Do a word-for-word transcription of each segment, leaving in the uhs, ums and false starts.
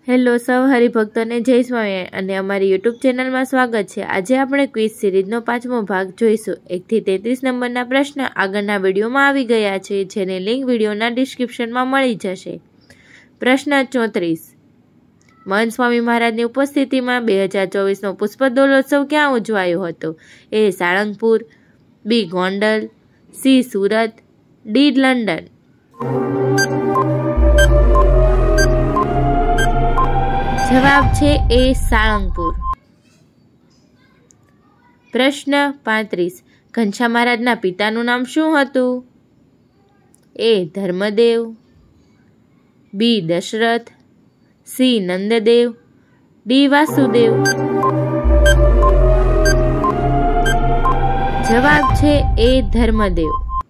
Hello સૌ હરિભક્તોને જય સ્વામિનારાયણ અને અમારી યુટ્યુબ ચેનલમાં સ્વાગત છે। આજે આપણે ક્વિઝ સિરીઝનો પાંચમો ભાગ જોઈશું। એકથી તેત્રીસ નંબરના પ્રશ્ન આગળના વિડીયોમાં આવી ગયા છે, જેની લિંક વિડીયોના ડિસ્ક્રિપ્શનમાં મળી જશે। પ્રશ્ન ચોત્રીસ, મહંત સ્વામી મહારાજની ઉપસ્થિતિમાં બે હજાર ચોવીસનો પુષ્પ દોલોત્સવ ક્યાં ઉજવાયો હતો? A Salangpur, B Gondal, C Surat, D London. જવાબ છે એ સાળંગપુર। પ્રશ્ન પાંત્રીસ, ઘનશ્યામ મહારાજના પિતાનું નામ શું હતું? A Dharmadev, B Dasharath, C Nanddev, D Vasudev. જવાબ છે એ ધર્મદેવ।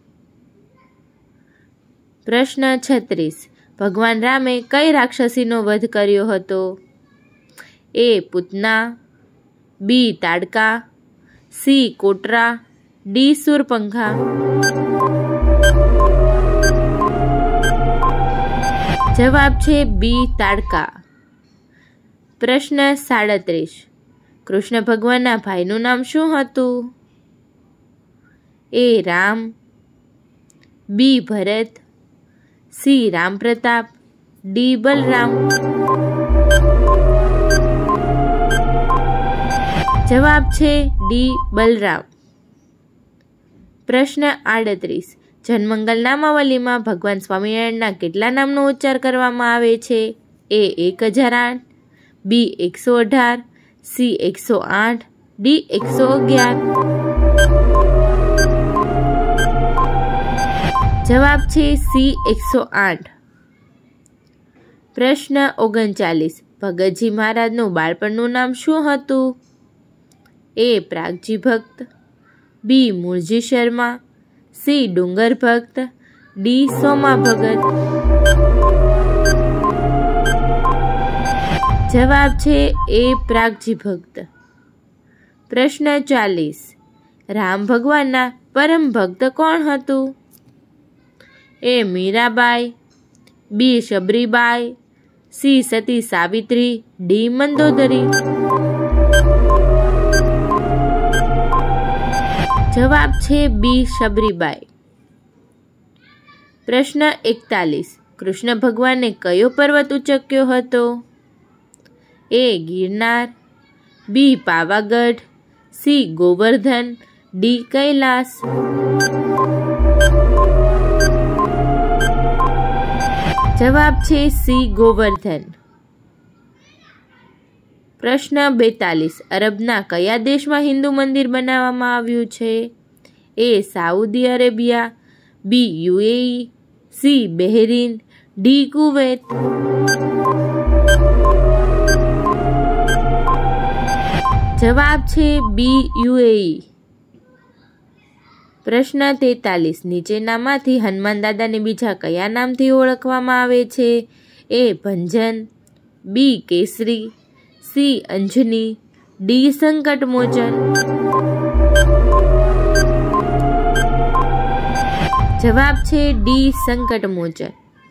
પ્રશ્ન છત્રીસ, ભગવાન રામે કઈ રાક્ષસીનો વધ કર્યો હતો? A Putana, B Tadka, C Kotara, D Shurpankha. જવાબ છે બી તાડકા। પ્રશ્ન સાડત્રીસ, કૃષ્ણ ભગવાનના ભાઈનું નામ શું હતું? A Ram, B Bharat, C Ram Pratap, D Balram. જવાબ છે ડી બલરામ। પ્રશ્ન આડત્રીસ, જનમંગલ નામાવલીમાં ભગવાન સ્વામિનારાયણના કેટલા નામનો ઉચ્ચાર કરવામાં આવે છે? એ એક હજાર આઠ, બી એકસો અઢાર, સી એકસો આઠ, ડી એકસો અગિયાર। જવાબ છે સી એકસો આઠ। પ્રશ્ન ઓગણચાલીસ, ભગતજી મહારાજનું બાળપણનું નામ શું હતું? એ પ્રાગજી ભક્ત, બી મૂળજી શર્મા, સી ડુંગર ભક્ત, ડી સોમા ભગત। જવાબ છે એ પ્રાગજી ભક્ત। પ્રશ્ન ચાલીસ, રામ ભગવાનના પરમ ભક્ત કોણ હતું? A Mirabai, B Shabaribai, C Sati Savitri, D Mandodari. જવાબ છે બી શબરીબાઈ। પ્રશ્ન એકતાલીસ, કૃષ્ણ ભગવાને કયો પર્વત ઉચક્યો હતો? A Girnar, B Pavagadh, C Govardhan, D Kailash. જવાબ છે સી ગોવર્ધન। પ્રશ્ન બેતાલીસ, અરબના કયા દેશમાં હિન્દુ મંદિર બનાવવામાં આવ્યું છે? A Saudi Arabia, B UAE, C Bahrain, D Kuwait. જવાબ છે બી યુએઈ। પ્રશ્ન તેતાલીસ, નીચેનામાંથી હનુમાન દાદાને બીજા કયા નામથી ઓળખવામાં આવે છે? એ ભંજન, બી કેસરી, સી અંજની, ડી સંકટ મોચન। જવાબ છે ડી સંકટ મોચન।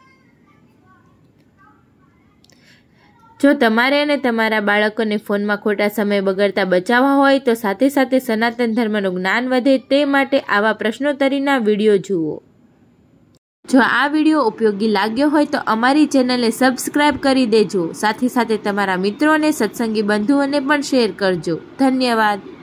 જો તમારે અને તમારા બાળકોને ફોનમાં ખોટા સમય બગડતા બચાવવા હોય તો સાથે સાથે સનાતન ધર્મનું જ્ઞાન વધે તે માટે આવા પ્રશ્નોત્તરીના વિડીયો જુઓ। જો આ વિડીયો ઉપયોગી લાગ્યો હોય તો અમારી ચેનલને સબસ્ક્રાઇબ કરી દેજો। સાથે સાથે તમારા મિત્રો અને સત્સંગી બંધુઓને પણ શેર કરજો। ધન્યવાદ।